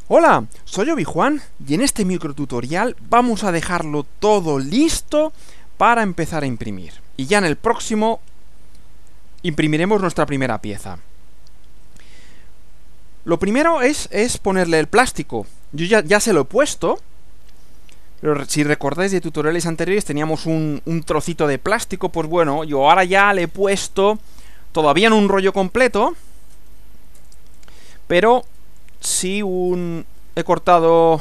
Hola, soy Obi-Juan y en este microtutorial vamos a dejarlo todo listo para empezar a imprimir. Y ya en el próximo imprimiremos nuestra primera pieza. Lo primero es ponerle el plástico. Yo ya se lo he puesto, pero si recordáis de tutoriales anteriores teníamos un trocito de plástico. Pues bueno, yo ahora ya le he puesto, todavía no un rollo completo, pero sí he cortado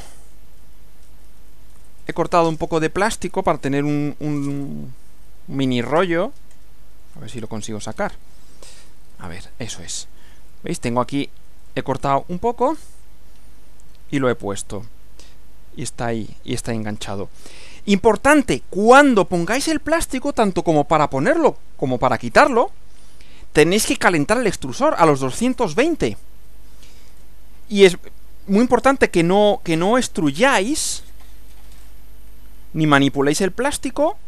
un poco de plástico para tener un mini rollo. A ver si lo consigo sacar. A ver, eso es. ¿Veis? Tengo aquí, he cortado un poco y lo he puesto. Y está ahí, enganchado. Importante, cuando pongáis el plástico, tanto como para ponerlo como para quitarlo, tenéis que calentar el extrusor a los 220. Y es muy importante que no extruyáis ni manipuléis el plástico.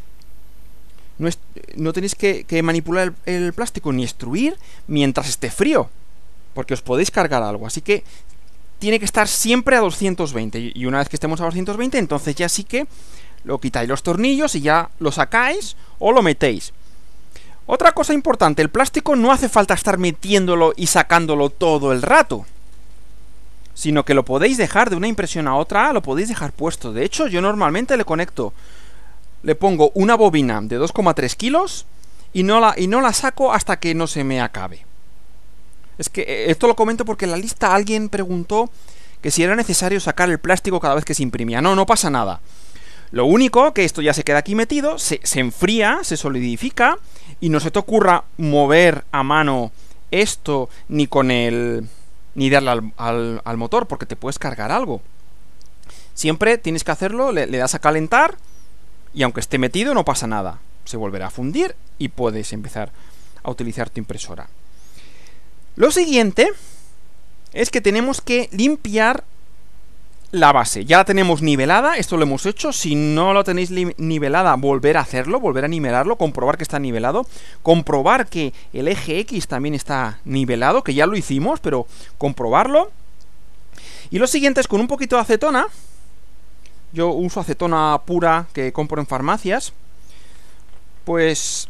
No tenéis que manipular el plástico ni extruir mientras esté frío, porque os podéis cargar algo. Así que tiene que estar siempre a 220. Y una vez que estemos a 220, entonces ya sí que lo quitáis los tornillos y ya lo sacáis o lo metéis. Otra cosa importante, el plástico no hace falta estar metiéndolo y sacándolo todo el rato, sino que lo podéis dejar de una impresión a otra, lo podéis dejar puesto. De hecho, yo normalmente le pongo una bobina de 2,3 kilos y no la saco hasta que no se me acabe. Es que esto lo comento porque en la lista alguien preguntó que si era necesario sacar el plástico cada vez que se imprimía. No pasa nada. Lo único que esto ya se queda aquí metido, se enfría, se solidifica, y no se te ocurra mover a mano esto ni darle al motor, porque te puedes cargar algo. Siempre tienes que hacerlo, le das a calentar, y aunque esté metido no pasa nada. Se volverá a fundir y puedes empezar a utilizar tu impresora. Lo siguiente es que tenemos que limpiar la base. Ya la tenemos nivelada, esto lo hemos hecho. Si no lo tenéis nivelada, volver a hacerlo, volver a nivelarlo, comprobar que está nivelado, comprobar que el eje X también está nivelado, que ya lo hicimos, pero comprobarlo. Y lo siguiente es con un poquito de acetona. Yo uso acetona pura que compro en farmacias. Pues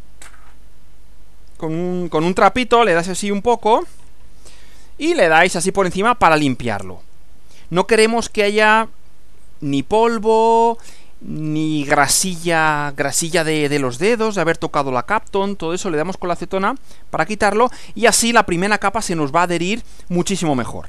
con un trapito le das así un poco y le dais así por encima para limpiarlo. No queremos que haya ni polvo, ni grasilla de los dedos, de haber tocado la Kapton. Todo eso le damos con la acetona para quitarlo, y así la primera capa se nos va a adherir muchísimo mejor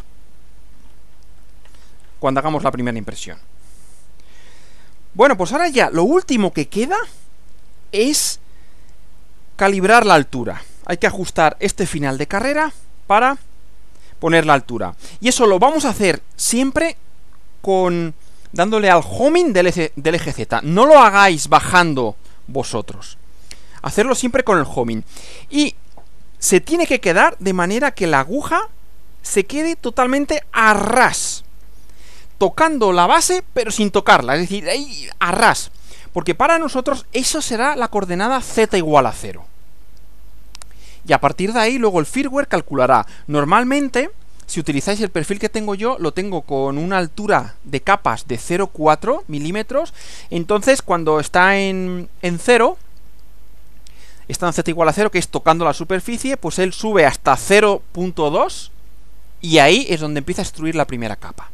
cuando hagamos la primera impresión. Bueno, pues ahora ya lo último que queda es calibrar la altura. Hay que ajustar este final de carrera para poner la altura. Y eso lo vamos a hacer siempre dándole al homing del eje Z. No lo hagáis bajando vosotros. Hacerlo siempre con el homing. Y se tiene que quedar de manera que la aguja se quede totalmente a ras, tocando la base pero sin tocarla, es decir, ahí a ras, porque para nosotros eso será la coordenada Z igual a 0. Y a partir de ahí luego el firmware calculará. Normalmente, si utilizáis el perfil que tengo yo, lo tengo con una altura de capas de 0,4 milímetros. Entonces cuando está en 0, está en Z igual a 0, que es tocando la superficie, pues él sube hasta 0,2 y ahí es donde empieza a extruir la primera capa.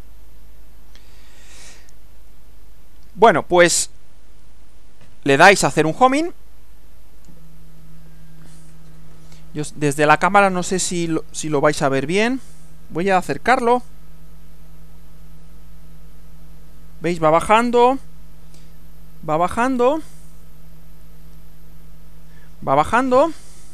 Bueno, pues le dais a hacer un homing. Yo desde la cámara no sé si lo vais a ver bien. Voy a acercarlo. ¿Veis? Va bajando. Va bajando. Va bajando.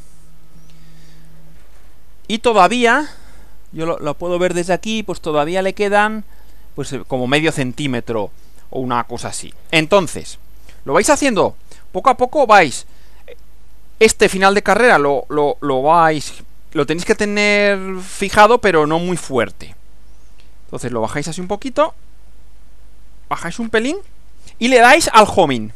Y todavía, yo lo puedo ver desde aquí, pues todavía le quedan pues como medio centímetro o una cosa así. Entonces, lo vais haciendo poco a poco, vais. Este final de carrera lo tenéis que tener fijado, pero no muy fuerte. Entonces lo bajáis así un poquito, bajáis un pelín y le dais al homing.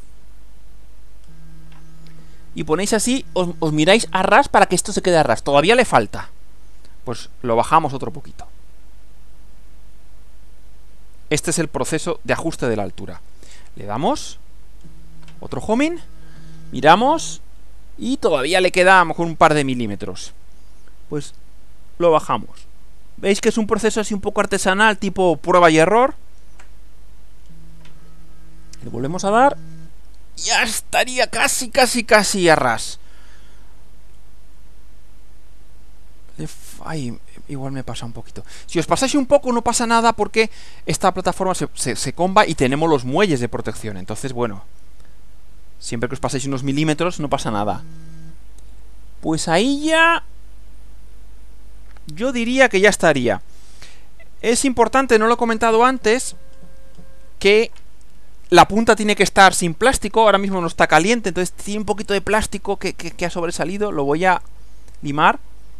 Y ponéis así, os miráis a ras para que esto se quede a ras. Todavía le falta. Pues lo bajamos otro poquito. este es el proceso de ajuste de la altura. Le damos otro homing, miramos y todavía le queda a lo mejor un par de milímetros. Pues lo bajamos. ¿Veis que es un proceso así un poco artesanal, tipo prueba y error? Le volvemos a dar. Ya estaría casi a ras. Ay, igual me pasa un poquito. Si os pasáis un poco no pasa nada porque esta plataforma se comba y tenemos los muelles de protección. Entonces, bueno, siempre que os pasáis unos milímetros no pasa nada. Pues ahí ya... yo diría que ya estaría. Es importante, no lo he comentado antes, que la punta tiene que estar sin plástico. Ahora mismo no está caliente, entonces tiene un poquito de plástico que ha sobresalido. Lo voy a limar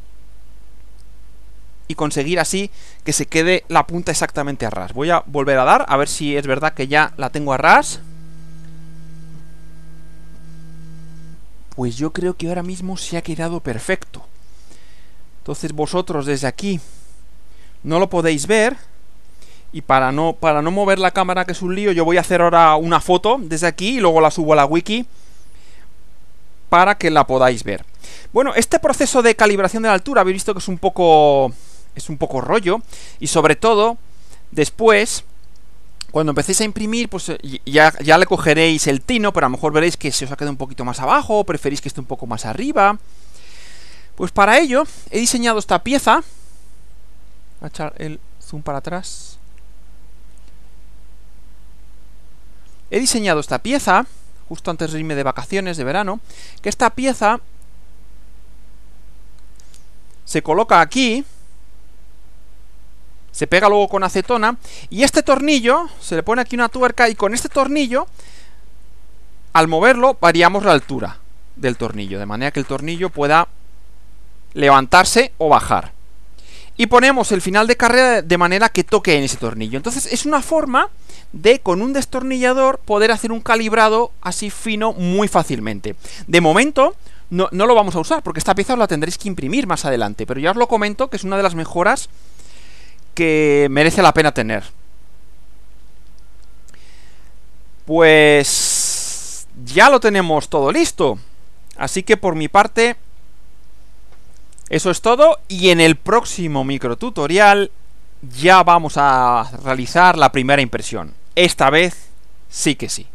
y conseguir así que se quede la punta exactamente a ras. Voy a volver a dar, a ver si es verdad que ya la tengo a ras. Pues yo creo que ahora mismo se ha quedado perfecto. Entonces vosotros desde aquí no lo podéis ver. Y para no mover la cámara, que es un lío, yo voy a hacer ahora una foto desde aquí y luego la subo a la wiki para que la podáis ver. Bueno, este proceso de calibración de la altura habéis visto que es un poco rollo. Y sobre todo, después, cuando empecéis a imprimir, pues ya le cogeréis el tino, pero a lo mejor veréis que se os ha quedado un poquito más abajo, o preferís que esté un poco más arriba. Pues para ello he diseñado esta pieza. Voy a echar el zoom para atrás. He diseñado esta pieza justo antes de irme de vacaciones de verano, que esta pieza se coloca aquí, se pega luego con acetona, y este tornillo, se le pone aquí una tuerca, y con este tornillo, al moverlo, variamos la altura del tornillo, de manera que el tornillo pueda levantarse o bajar. Y ponemos el final de carrera de manera que toque en ese tornillo. Entonces es una forma de, con un destornillador, poder hacer un calibrado así fino muy fácilmente. De momento no lo vamos a usar, porque esta pieza os la tendréis que imprimir más adelante, pero ya os lo comento que es una de las mejoras que merece la pena tener. Pues ya lo tenemos todo listo. Así que por mi parte, eso es todo, y en el próximo microtutorial ya vamos a realizar la primera impresión. Esta vez sí que sí.